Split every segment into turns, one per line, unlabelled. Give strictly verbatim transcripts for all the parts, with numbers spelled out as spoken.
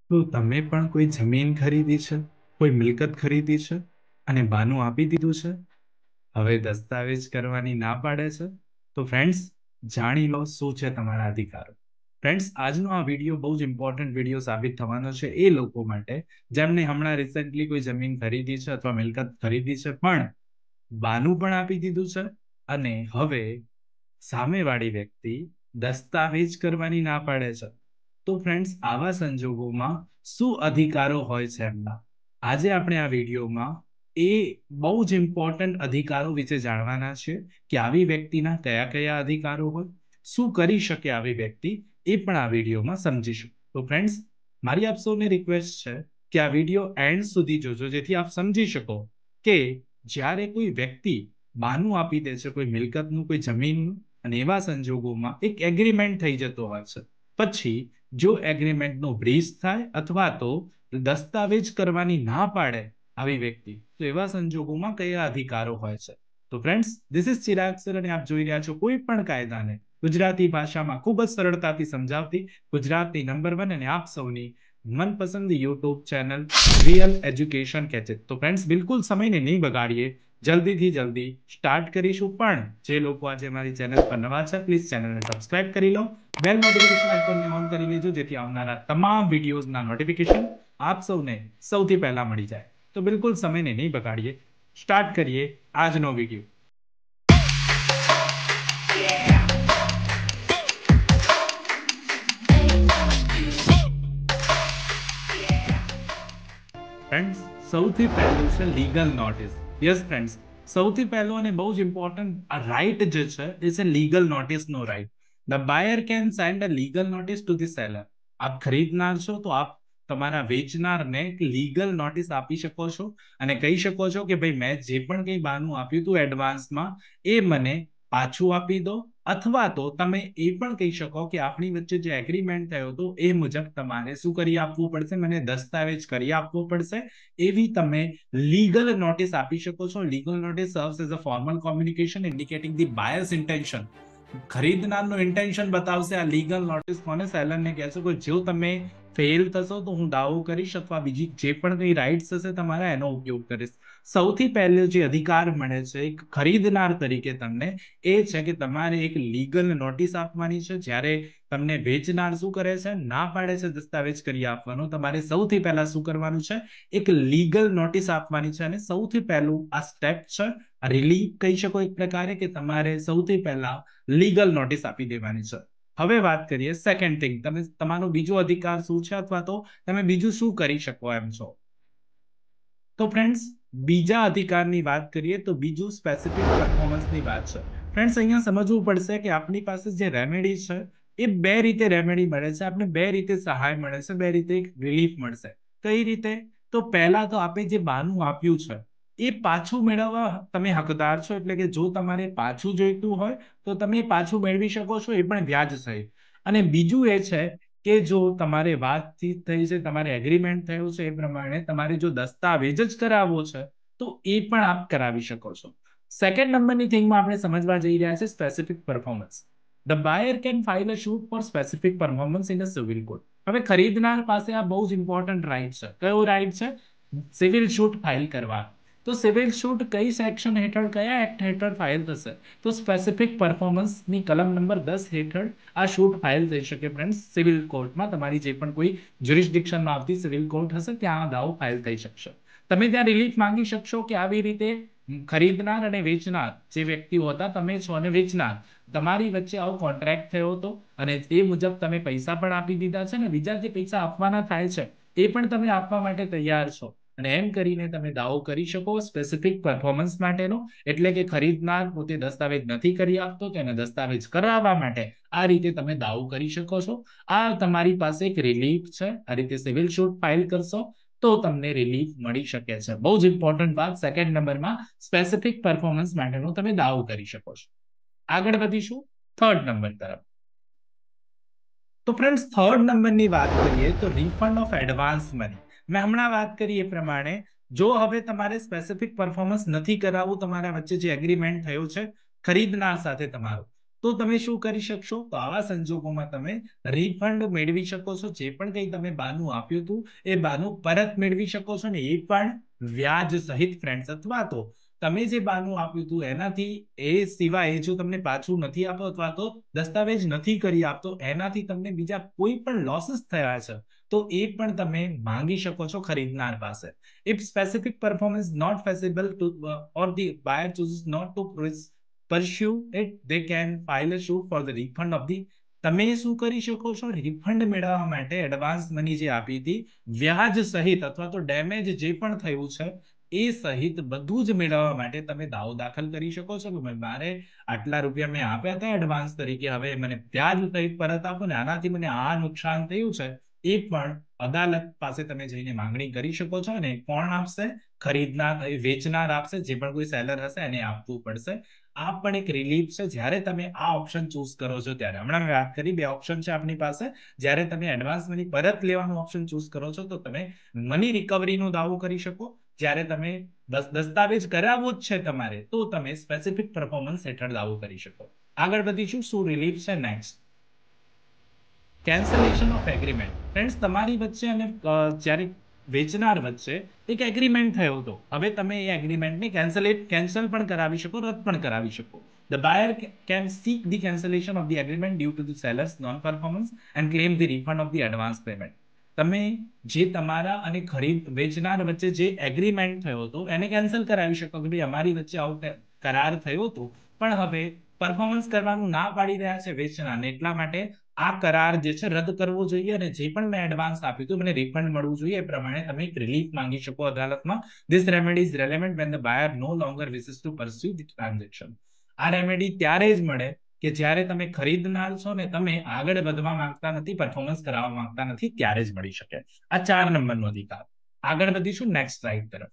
તો તમે પણ કોઈ જમીન ખરીદી છે, કોઈ મિલકત ખરીદી છે અને બાનું આપી દીધું છે? હવે દસ્તાવેજ કરવાની ના પાડે છે? તો ફ્રેન્ડ્સ, જાણી લો શું છે તમારા અધિકારો. ફ્રેન્ડ્સ, આજનો આ વિડીયો બહુ જ ઇમ્પોર્ટન્ટ વિડીયો સાબિત થવાનો છે એ લોકો માટે જેમને હમણાં રિસેન્ટલી કોઈ જમીન ખરીદી છે અથવા મિલકત ખરીદી છે, પણ બાનું પણ આપી દીધું છે અને હવે સામેવાળી વ્યક્તિ દસ્તાવેજ કરવાની ના પાડે છે. તો ફ્રેન્ડ્સ, આવા સંજોગોમાં શું અધિકારો હોય છે એમના? આજે આપણે આ વિડીયોમાં એ બહુ જ ઇમ્પોર્ટન્ટ અધિકારો વિશે જાણવાના છે કે આવી વ્યક્તિના કયા કયા અધિકારો હોય, શું કરી શકે આવી વ્યક્તિ, એ પણ આ વિડીયોમાં સમજીશું. તો ફ્રેન્ડ્સ, મારી આપ સૌને રિક્વેસ્ટ છે કે આ વિડીયો એન્ડ સુધી જોજો, જેથી આપ સમજી શકો કે જ્યારે કોઈ વ્યક્તિ બાનું આપી દે છે કોઈ મિલકતનું, કોઈ જમીનનું, અને એવા સંજોગોમાં એક એગ્રીમેન્ટ થઈ જતો હોય છે, પછી જો એગ્રીમેન્ટનો બ્રીચ થાય અથવા તો દસ્તાવેજ કરવાની ના પાડે આવી વ્યક્તિ, તો એવા સંજોગોમાં કયા અધિકારો હોય છે? તો friends, this is Chirag sir અને આપ જોઈ રહ્યા છો કોઈ પણ કાયદાને ગુજરાતી ભાષામાં ખૂબ જ સરળતાથી સમજાવતી ગુજરાતની નંબર વન અને આપ સૌની મનપસંદ યુટ્યુબ ચેનલ રિયલ એજ્યુકેશન કેચેટ. તો ફ્રેન્ડ્સ, બિલકુલ સમયને નહીં બગાડીએ, જલ્દીથી જલ્દી સ્ટાર્ટ કરીશું. પણ જે લોકો આજે મારી ચેનલ પર નવા છે, પ્લીઝ ચેનલને સબસ્ક્રાઇબ કરી લો, બેલ નોટિફિકેશન આઇકોનને ઓન કરી લેજો, જેથી આવનારા તમામ વિડીયોઝના નોટિફિકેશન આપ સૌને સૌથી પહેલા મળી જાય. તો બિલકુલ સમયને નહીં બગાડીએ, સ્ટાર્ટ કરીએ આજનો વિડીયો. ફ્રેન્ડ્સ, સૌથી પહેલું છે લીગલ નોટિસ. યસ ફ્રેન્ડ્સ, સૌથી પહેલું અને બહુ જ ઇમ્પોર્ટન્ટ રાઇટ જે છે એ છે લીગલ નોટિસનો right. The buyer can send a legal notice to the seller. આપ ખરીદનાર છો તો આપ તમારા વેચનારને લીગલ નોટિસ આપી શકો છો અને કહી શકો છો કે ભાઈ, મેં જે પણ કંઈ બાનું આપ્યું હતું એડવાન્સમાં, એ મને પાછું આપી દો. અથવા તો તમે એ પણ કહી શકો કે આપણી વચ્ચે જે એગ્રીમેન્ટ થયો હતો એ મુજબ તમારે શું કરી આપવું પડશે, મને દસ્તાવેજ કરી આપવો પડશે. એવી તમે લીગલ નોટિસ આપી શકો છો. Legal notice serves as a formal communication indicating the buyer's intention. ખરીદનારનું ઇન્ટેન્શન બતાવશે આ લીગલ નોટિસ. કોને? સેલરને કહેશો કે જો તમે ફેલ થશો તો હું દાવો કરીશ અથવા બીજી જે પણ કંઈ રાઇટ્સ હશે તમારા, એનો ઉપયોગ કરીશ. સૌથી પહેલો જે અધિકાર મળે છે એક ખરીદનાર તરીકે તમને, એ છે કે તમારે એક લીગલ નોટિસ આપવાની છે. જ્યારે તમને વેચનાર શું કરે છે, ના પાડે છે દસ્તાવેજ કરી આપવાનો, તમારે સૌથી પહેલા શું કરવાનું છે, એક લીગલ નોટિસ આપવાની છે. અને સૌથી પહેલું આ સ્ટેપ છે, રિલીવ કહી શકો એક પ્રકારે, કે તમારે સૌથી પહેલા લીગલ નોટિસ આપી દેવાની છે. હવે વાત કરીએ સેકન્ડ થિંગ, તમે તમારો બીજો અધિકાર શું છે અથવા તો તમે બીજું શું કરી શકો એમ છો. તો ફ્રેન્ડ્સ, બીજા અધિકારની વાત કરીએ તો બીજું સ્પેસિફિક પરફોર્મન્સની વાત છે. ફ્રેન્ડ્સ, અહીંયા સમજવું પડશે કે આપણી પાસે જે રેમેડી છે એ બે રીતે રેમેડી મળે છે, આપણે બે રીતે સહાય મળે છે, બે રીતે રિલીફ મળશે. કઈ રીતે? તો પહેલા તો આપણે જે બાનું આપ્યું છે એ પાછું મેળવવા તમે હકદાર છો. એટલે કે જો તમારે પાછું જોઈતું હોય તો તમે પાછું મેળવી શકો છો, એ પણ વ્યાજ સહિત. અને બીજું એ છે કે જો તમારે વાતચીત થઈ છે, તમારે એગ્રીમેન્ટ થયું છે, એ પ્રમાણે તમારે જો દસ્તાવેજ જ કરાવવો છે તો એ પણ આપ કરાવી શકો છો. સેકન્ડ નંબરની થિંગમાં આપણે સમજવા જઈ રહ્યા છે specific performance. The buyer can file a suit for specific performance in a civil court. હવે ખરીદનાર પાસે આ બહુ જ ઇમ્પોર્ટન્ટ રાઇટ છે. કયો રાઇટ છે? સિવિલ શૂટ ફાઇલ કરવા. તો સિવિલ શૂટ કઈ સેક્શન હેઠળ, કયા એક્ટ હેઠળ ફાઇલ થશે? તો સ્પેસિફિક પરફોર્મન્સની કલમ નંબર દસ હેઠળ આ શૂટ ફાઇલ થઈ શકે ફ્રેન્ડ્સ. સિવિલ કોર્ટમાં તમારી જે પણ કોઈ જ્યુરિસ્ડિક્શનમાં આવતી સિવિલ કોર્ટ હશે ત્યાં આ દાવો ફાઇલ થઈ શકશે. તમે ત્યાં રિલીફ માંગી શકશો કે આવી રીતે ખરીદનાર અને વેચનાર જે વ્યક્તિઓ હતા, તમે છો અને વેચનાર, તમારી વચ્ચે આવો કોન્ટ્રાક્ટ થયો હતો અને તે મુજબ તમે પૈસા પણ આપી દીધા છે ને બીજા જે પૈસા આપવાના થાય છે એ પણ તમે આપવા માટે તૈયાર છો. અને એમ કરીને તમે દાવો કરી શકો સ્પેસિફિક પરફોર્મન્સ માટેનો. એટલે કે ખરીદનાર પોતે દસ્તાવેજ નથી કરી આપતો, તેને દસ્તાવેજ કરાવવા માટે આ રીતે તમે દાવો કરી શકો છો. આ તમારી પાસે એક રિલીફ છે. આ રીતે સિવિલ શૂટ ફાઇલ કરશો તો તમને રિલીફ મળી શકે છે. બહુ જ ઇમ્પોર્ટન્ટ વાત, સેકન્ડ નંબરમાં સ્પેસિફિક પરફોર્મન્સ માટેનો તમે દાવો કરી શકો છો. આગળ વધીશું થર્ડ નંબર તરફ. તો ફ્રેન્ડ્સ, થર્ડ નંબરની વાત કરીએ તો રિફંડ ઓફ એડવાન્સ મની. મેં હમણાં વાત કરી એ પ્રમાણે જો હવે તમારે સ્પેસિફિક પરફોર્મન્સ નથી કરાવવું, તમારા વચ્ચે જે એગ્રીમેન્ટ થયું છે ખરીદનાર સાથે તમારું, તો તમે શું કરી શકશો? તો આવા સંજોગોમાં તમે રિફંડ મેળવી શકો છો. જે પણ કંઈ તમે બાનું આપ્યું હતું એ બાનું પરત મેળવી શકો છો ને એ પણ વ્યાજ સહિત ફ્રેન્ડ્સ. અથવા તો તમે જે બાનું આપ્યું હતું એનાથી એ સિવાય જો તમને પાછું નથી આપો અથવા તો દસ્તાવેજ નથી કરી આપતો એનાથી તમને બીજા કોઈ પણ લોસીસ થયા છે તો એ પણ તમે માંગી શકો છો ખરીદનાર પાસે. If specific performance not feasible to uh, or the buyer chooses not to pursue it, they can file a suit for the refund of the. તમે શું કરી શકો છો? રિફંડ મેળવવા માટે એડવાન્સ મની જે આપી હતી વ્યાજ સહિત અથવા તો ડેમેજ જે પણ થયું છે એ સહિત બધું જ મેળવવા માટે તમે દાવો દાખલ કરી શકો છો કે મારે આટલા રૂપિયા મેં આપ્યા હતા એડવાન્સ તરીકે, હવે મને વ્યાજ સહિત પરત આપો ને આનાથી મને આ નુકસાન થયું છે. એ પણ અદાલત પાસે તમે જઈને માંગણી કરી શકો છો. અને કોણ આપશે? ખરીદનાર, વેચનાર આપશે. જે પણ કોઈ સેલર હશે એને આપવું પડશે. આ પણ એક રિલીફ છે જ્યારે તમે આ ઓપ્શન ચૂઝ કરો છો ત્યારે. હમણાં મેં વાત કરી બે ઓપ્શન છે આપની પાસે. જ્યારે તમે એડવાન્સ મની પરત લેવાનું ઓપ્શન ચૂઝ કરો છો તો તમે મની રિકવરીનો દાવો કરી શકો. જ્યારે તમે દસ્તાવેજ કરાવવો જ છે તમારે તો તમે સ્પેસિફિક પરફોર્મન્સ હેઠળ દાવો કરી શકો. આગળ વધીશું. શું રિલીફ છે? Next, cancellation of agreement. Friends, તમારી વચ્ચે અને જ્યારે વેચનાર વચ્ચે એક એગ્રીમેન્ટ થયો હતો. હવે તમે એ એગ્રીમેન્ટને કેન્સલેટ કેન્સલ પણ કરાવી શકો, રદ પણ કરાવી શકો. The buyer can seek the cancellation of the agreement due to the seller's non-performance and claim the refund of the advance payment. તમે જે તમારા અને ખરીદ વેચનાર વચ્ચે જે એગ્રીમેન્ટ થયો હતો એને કેન્સલ કરાવી શકો કે ભાઈ અમારી વચ્ચે આવો કરાર થયો હતો પણ હવે પરફોર્મન્સ કરવાનું ના પાડી રહ્યા છે વેચનારને, એટલા માટે આ કરાર જે છે રદ કરવો જોઈએ અને જે પણ મેં એડવાન્સ આપ્યું હતું મને રિફંડ મળવું જોઈએ. એ પ્રમાણે તમે એક રિલીફ માંગી શકો અદાલતમાં. This remedy is relevant when the buyer no longer wishes to pursue the transaction. આ રેમેડી ત્યારે જ મળે કે જ્યારે તમે ખરીદનાર છો ને તમે આગળ વધવા માંગતા નથી, પરફોર્મન્સ કરાવવા માંગતા નથી, ત્યારે જ મળી શકે. આ ચાર નંબરનો અધિકાર. આગળ વધીશું નેક્સ્ટ રાઇટ તરફ.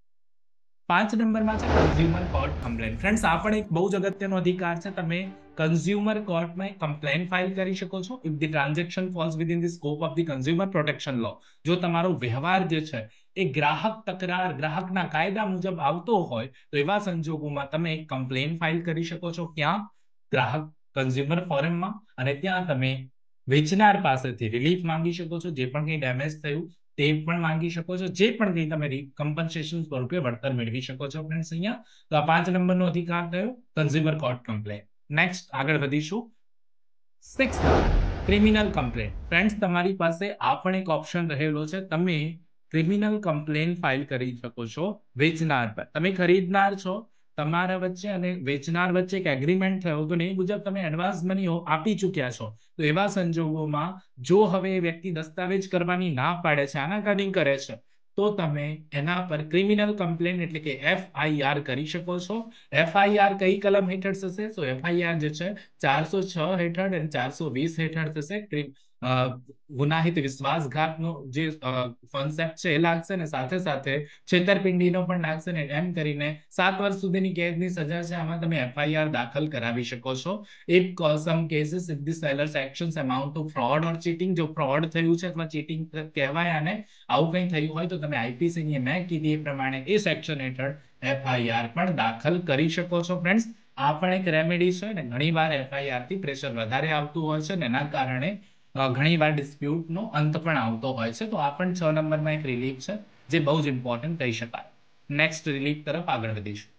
પાંચ નંબરમાં છે કન્ઝ્યુમર કોર્ટ કમ્પ્લેન. ફ્રેન્ડ્સ, આ પણ એક બહુ જ અગત્યનો અધિકાર છે. તમે કન્ઝ્યુમર કોર્ટમાં કમ્પ્લેન ફાઇલ કરી શકો છો if the transaction falls within the scope of the consumer protection law. જો તમારો વ્યવહાર જે છે એ ગ્રાહક તકરાર, ગ્રાહકના કાયદા મુજબ આવતો હોય તો એવા સંજોગોમાં તમે એક કમ્પ્લેન ફાઇલ કરી શકો છો. ક્યાં? ગ્રાહક કન્ઝ્યુમર ફોરમમાં. અને ત્યાં તમે વેચનાર પાસેથી રિલીફ માંગી શકો છો. જે પણ કંઈ ડેમેજ થયું તે પણ માંગી શકો છો. જે પણ કંઈ તમે કમ્પન્સેશન સ્વરૂપે વળતર મેળવી શકો છો. ફ્રેન્ડ્સ, અહીંયા તો આ પાંચ નંબરનો અધિકાર થયો કન્ઝ્યુમર કોર્ટ કમ્પ્લેન. નેક્સ્ટ આગળ વધીશું. Six criminal complain. ફ્રેન્ડ્સ, તમારી પાસે આ પણ એક ઓપ્શન રહેલો છે. તમે ક્રિમિનલ કમ્પ્લેન ફાઇલ કરી શકો છો વેચનાર પર. તમે ખરીદનાર છો, તમારા વચ્ચે અને વેચનાર વચ્ચે એક એગ્રીમેન્ટ થયો હતો ને એ મુજબ તમે એડવાન્સ મની આપી ચૂક્યા છો. તો એવા સંજોગોમાં જો હવે એ વ્યક્તિ દસ્તાવેજ કરવાની ના પાડે છે, આનાકાની કરે છે, તો તમે એના પર ક્રિમિનલ કમ્પ્લેન એટલે કે એફઆઈઆર કરી શકો છો. એફઆઈઆર કઈ કલમ હેઠળ થશે? તો એફઆઈઆર જે છે ચારસો છ હેઠળ અને ચારસો વીસ હેઠળ થશે. ગુનાહિત વિશ્વાસઘાતનો જે કોન્સેપ્ટ છે એ લાગશે ને સાથે સાથે છેતરપિંડીનો પણ લાગશે ને. એમ કરીને સાત વર્ષ સુધીની કેદની સજા છે. આમાં તમે એફઆઈઆર દાખલ કરાવી શકો છો. If some cases if the seller's actions amount to fraud or cheating, જો ફ્રોડ થયું છે અથવા ચીટિંગ કહેવાય આને, આવું કંઈ થયું હોય તો તમે આઈપીસી ની મેં કીધી એ પ્રમાણે એ સેક્શન હેઠળ એફઆઈઆર પણ દાખલ કરી શકો છો. ફ્રેન્ડ્સ, આ પણ એક રેમેડી છે ને. ઘણી વાર એફઆઈઆર થી પ્રેશર વધારે આવતું હોય છે ને એના કારણે ઘણી વાર ડિસ્પ્યુટનો અંત પણ આવતો હોય છે. તો આ પણ છ નંબરમાં એક રિલીફ છે જે બહુ જ ઇમ્પોર્ટન્ટ કહી શકાય. નેક્સ્ટ રિલીફ તરફ આગળ વધીશું.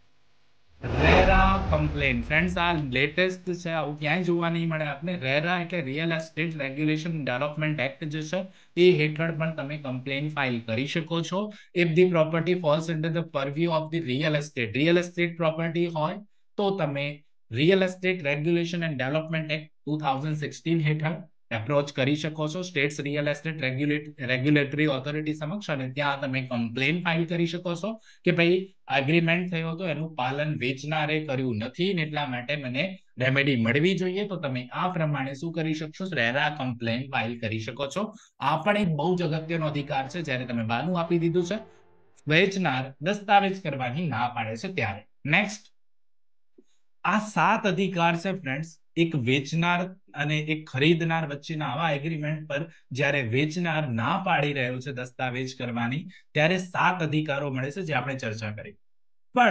RERA complaint. ફ્રેન્ડ્સ, આ લેટેસ્ટ છે, આવું ક્યાંય જોવા નહીં મળે આપને. રેરા એટલે real estate regulation development act જે છે એ હેઠળ પણ તમે કમ્પ્લેન ફાઇલ કરી શકો છો. If the property falls under the purview of the real estate, real estate property હોય તો તમે real estate regulation and development act two thousand sixteen હેઠળ એપ્રોચ કરી શકો છો states real estate regulatory authority સમક્ષ. અને ત્યાં તમે કમ્પ્લેન ફાઇલ કરી શકો છો કે ભાઈ એગ્રીમેન્ટ થયો હતો એનું પાલન વેચનારે કર્યું નથી ને એટલા માટે મને રેમેડી મળવી જોઈએ. તો તમે આ પ્રમાણે શું કરી શકશો? રેરા કમ્પ્લેન ફાઇલ કરી શકો છો. આ પણ એક બહુ જ અગત્યનો અધિકાર છે જ્યારે તમે બાનું આપી દીધું છે, વેચનાર દસ્તાવેજ કરવાની ના પાડે છે ત્યારે. નેક્સ્ટ, આ સાત અધિકાર છે ફ્રેન્ડ્સ એક વેચનાર અને એક ખરીદનાર વચ્ચેના આવા એગ્રીમેન્ટ પર જ્યારે વેચનાર ના પાડી રહ્યો છે દસ્તાવેજ કરવાની ત્યારે સાત અધિકારો મળે છે જે આપણે ચર્ચા કરી. પણ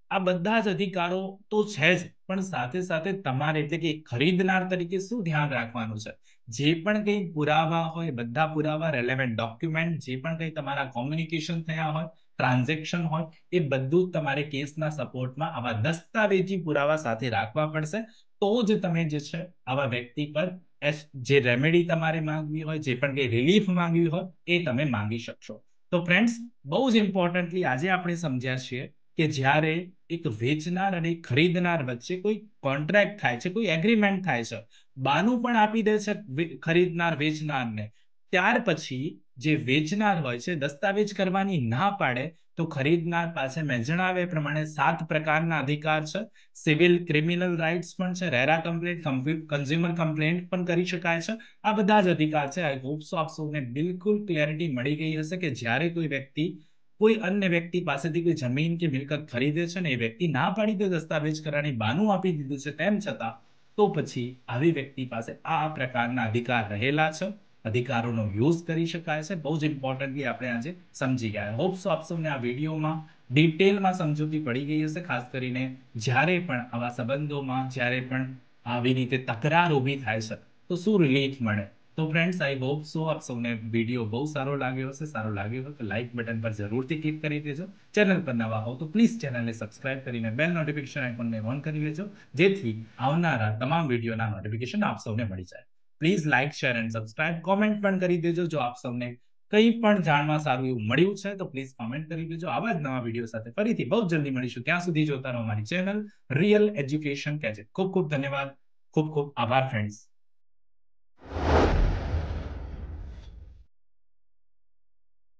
આ બધા જ અધિકારો તો છે જ, પણ સાથે સાથે તમારે એટલે કે ખરીદનાર તરીકે શું ધ્યાન રાખવાનું છે? જે પણ કંઈ પુરાવા હોય, બધા પુરાવા રેલેવન્ટ ડોક્યુમેન્ટ જે પણ કંઈ તમારા કોમ્યુનિકેશન થયા હોય, ટ્રાન્ઝેક્શન હોય, એ બધું જ તમારે કેસના સપોર્ટમાં આવા દસ્તાવેજી પુરાવા સાથે રાખવા પડશે. તો જ તમે જે છે આવા વ્યક્તિ પર એસ જે રેમેડી તમારે માંગવી હોય, જે પણ કંઈ રિલીફ માંગવી હોય, એ તમે માંગી શકશો. તો ફ્રેન્ડ્સ, બહુ જ ઇમ્પોર્ટન્ટલી આજે આપણે સમજ્યા છીએ કે જ્યારે એક વેચનાર અને એક ખરીદનાર વચ્ચે કોઈ કોન્ટ્રાક્ટ થાય છે, કોઈ એગ્રીમેન્ટ થાય છે, બાનું પણ આપી દે છે વે- ખરીદનાર વેચનારને, ત્યાર પછી જે વેચનાર હોય છે દસ્તાવેજ કરવાની ના પાડે, તો ખરીદનાર પાસે મેં જણાવ્યા એ પ્રમાણે સાત પ્રકારના અધિકાર છે. સિવિલ ક્રિમિનલ રાઇટ્સ પણ છે, રેરા કમ્પ્લેન્ટ, કન્ઝ્યુમર કમ્પ્લેન્ટ પણ કરી શકાય છે. આ બધા જ અધિકાર છે. આઈ હોપ સો આપ સૌને બિલકુલ ક્લેરિટી મળી ગઈ હશે કે જ્યારે કોઈ વ્યક્તિ કોઈ અન્ય વ્યક્તિ પાસેથી કોઈ જમીન કે મિલકત ખરીદે છે ને એ વ્યક્તિ ના પાડી દે દસ્તાવેજ કરવાની, બાનું આપી દીધું છે, તેમ છતાં તો પછી આવી વ્યક્તિ પાસે આ પ્રકારના અધિકાર રહેલા છે. અધિકારોનો યુઝ કરી શકાય છે. બહુ જ ઇમ્પોર્ટન્ટલી આપણે આજે સમજી ગયા. હોપ સો આપ સૌને આ વિડીયોમાં ડિટેલમાં સમજૂતી પડી ગઈ હશે. ખાસ કરીને જ્યારે પણ આવા સંબંધોમાં જ્યારે પણ આવી રીતે તકરાર ઊભી થાય છે, તો શું રિલીફ મળે? તો ફ્રેન્ડ્સ, આઈ હોપ સો આપ સૌને વિડીયો બહુ સારો લાગ્યો હશે. સારો લાગ્યો હોય તો લાઈક બટન પર જરૂરથી ક્લિક કરી દેજો. ચેનલ પર નવા હો તો પ્લીઝ ચેનલને સબસ્ક્રાઇબ કરીને બેલ નોટિફિકેશન આઇકોનને ઓન કરી લેજો, જેથી આવનારા તમામ વિડીયોના નોટિફિકેશન આપ સૌને મળી જાય. Please like, share and subscribe. Comment પણ કરી દેજો જો આપ સૌને કંઈ પણ જાણવા સારું એવું મળ્યું છે તો પ્લીઝ કોમેન્ટ કરી દેજો. આવા જ નવા વિડીયો સાથે ફરીથી બહુ જલ્દી મળીશું. ત્યાં સુધી જોતા રહો મારી ચેનલ રિયલ એજ્યુકેશન ગેજેટ. ખૂબ ખૂબ ધન્યવાદ. ખૂબ ખૂબ આભાર ફ્રેન્ડ્સ.